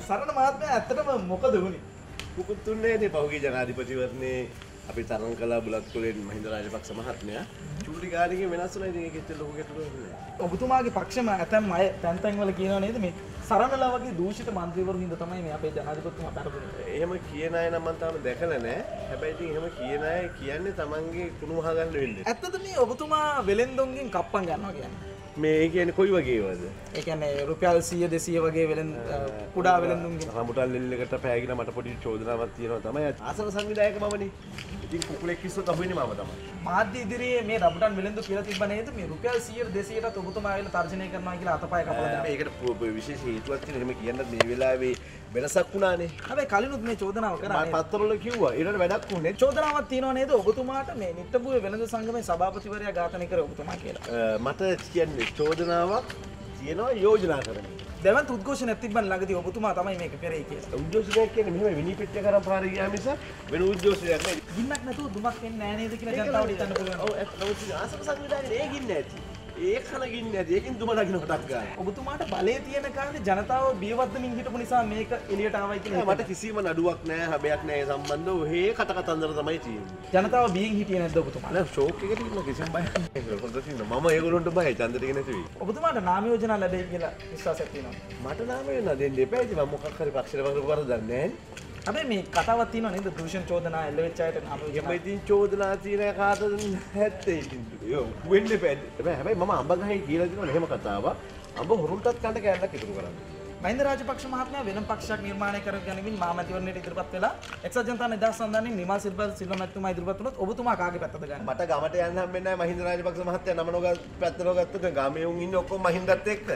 සරණ මහත්මයා ඇත්තටම මොකද වුනේ? මුකුත් තුන්නේ නේ පහුගිය ජනාධිපතිවරණේ අපි තරම් කළා බුලත් කුලෙන් මහින්ද රාජපක්ෂ මහත්මයා චූටි කාර්යයෙන් වෙනස් වුණා. ඉතින් ඒකෙත් ලොකු ගැටලුවක් නෑ. ඔබතුමාගේ පක්ෂම ඇතැම් අය තැන් තැන් වල කියනවා නේද මේ සරණලා වගේ දූෂිත മന്ത്രിවරු හින්දා තමයි මේ අපේ ජනාධිපතිතුමා පෙරදුනේ. එහෙම කියන අය නම් මම තාම දැකලා නෑ. හැබැයි ඉතින් එහෙම කියන අය කියන්නේ තමන්ගේ කුණු මහ ගන්න වෙන්නේ. ඇත්තද මේ ඔබතුමා වෙලෙන්දොන්ගෙන් කප්පම් ගන්නවා කියන්නේ? මේ කියන්නේ කොයි වගේවද? ඒ කියන්නේ රුපියල් 100 200 වගේ වෙලෙන් කුඩා වෙලෙන්දොන්ගෙන් රමුටල් ලෙල්ලකට පෑගිලා මට පොඩි චෝදනාවක් තියෙනවා තමයි. ආසන සංවිධායක මමනේ. ඉතින් කුකුලෙක් කිස්සොත් අහුවෙන්නේ මම තමයි. මාධ්‍ය ඉදිරියේ මේ රබුටන් වෙලෙන්දු කියලා තිබ්බ නේද මේ රුපියල් 100 200ටත් ඔබතුමා ආවිල්ලා තර්ජනය කරනවා කියලා අතපය කපලා දානවා. මේකට විශේෂ හේතුවක් තියෙනවා. එහෙම කියන්න මේ වෙලාවේ වෙනසක් වුණානේ. හැබැයි කලිනුත් මේ චෝදනාව කරා මම පත්තරවල කිව්වා. ඊට වැඩක් වුණේ. චෝදනාවක් තියෙනවා නේද ඔබතුමාට මේ නිට්ටඹුවේ වෙළඳ සංගමේ සභාපතිවරයා ඝාතනය කර ඔබතුමා කියලා. මට කියන්නේ චෝදනාවක් තියෙනවා යෝජනා කරන්නේ. දැවන්ත උද්ඝෝෂණයක් තිබ්බන් ළඟදී ඔබතුමා තමයි මේක කරේ කියලා. උද්ඝෝෂණයක් කියන්නේ මෙහෙම විනිපෙට්ටිය කරන් පාරේ ගියා මිස වෙන උද්ඝෝෂණයක් නෙවෙයි. ගින්නක් නැතුව දුමක් වෙන්නේ නැහැ නේද කියලා ජනතාවට හිතන්න පුළුවන්. ඔව් ඒක ආසම සංවිධානයේ ඒ ගින්න ඇති. ඒ කන ගින්න ඇති. ඒකෙන් දුම නගින කොටක් ගන්න. ඔබතුමාට බලය තියෙන කාලේ ජනතාව බියවද්දමින් හිටපු නිසා මේක එළියට ආවයි කියලා. මට කිසිම නඩුවක් නැහැ, හැබයක් නැහැ ඒ සම්බන්ධව. ඔහේ කතකතන්දර තමයි තියෙන්නේ. ජනතාව බියෙන් හිටියේ නැද්ද ඔබතුමා? නෑ ෂෝක් එකට ඉන්න කිසිම බයක් නැහැ. හොඳට ඉන්න. මම ඒගොල්ලොන්ට බයයි ඡන්දෙට ගෙන නැති වෙයි. ඔබතුමාට නාම යෝජනා ලැබෙයි කියලා විශ්වාසයක් තියෙනවා. මට නාම යෝජනා දෙන්න එපා. ඉතින් මම මොකක් හරි පක්ෂයට වරද දන්නේ නැහැ. හැබැයි මේ කතාවක් තියෙනවා නේද දූෂණ චෝදනා එල්ල වෙච්ච අයට නාම යෝජනා. එහෙම ඉතින් චෝදනා තියෙන කාටද නැත්තේ ඉතින්. යෝ වෙන්න බෑ. හැබැයි මම අඹ ගහේ කියලා දිනවනේ එහෙම කතාවක්. අඹ හොරුන්ටත් කන්න කෑල්ලක් ඉතුරු කරන්නේ. මහින්ද රාජපක්ෂ මහත්මයා වෙනම පක්ෂයක් නිර්මාණය කර ගැනීමෙන් මහමැතිවරණයට ඉදිරිපත් වෙලා එක්සත් ජනතා නිදහස් සන්ධානයේ නිමල් සිල්වා මැතිතුමා ඉදිරිපත් වුණොත් ඔබතුමා කාගේ පැත්තද ගන්නේ? මට ගමට යන්න හම්බෙන්නේ නැහැ මහින්ද රාජපක්ෂ මහත්තයා නම නොග පැත්තට ගත්තොත් ගමේ උන් ඉන්නේ ඔක්කොම මහින්දත් එක්ක.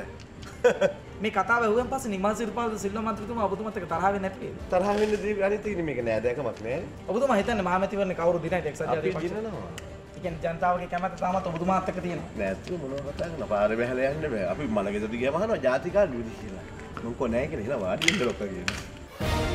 මේ කතාව ඇහුවෙන් පස්සේ නිමල් සිල්වා මැතිතුමා ඔබතුමාත් එක්ක තරහ වෙන්නේ නැති වේද? තරහ වෙන්නේ අනිත් එක මේක නෑ දැකමක් නෑ. ඔබතුමා හිතන්නේ මහමැතිවරණේ කවුරු දිනයිද එක්සත් අපි ජාතික පක්ෂ? දිනනවා. ඒ කියන්නේ ජනතාවගේ කැමැත්ත තාමත් ඔබතුමාත් එක්ක තියෙනවා. නැත්නම් මොනවද කතා කරන පාරේ බහැලා යන්න බෑ. අපි මලගෙදරට ගියාම අහනවා ජාතිකාඩු විදි කියලා. මම කො නෑ කියලා එහෙනම් වාඩි වෙන්න ලොක්ක කියනවා.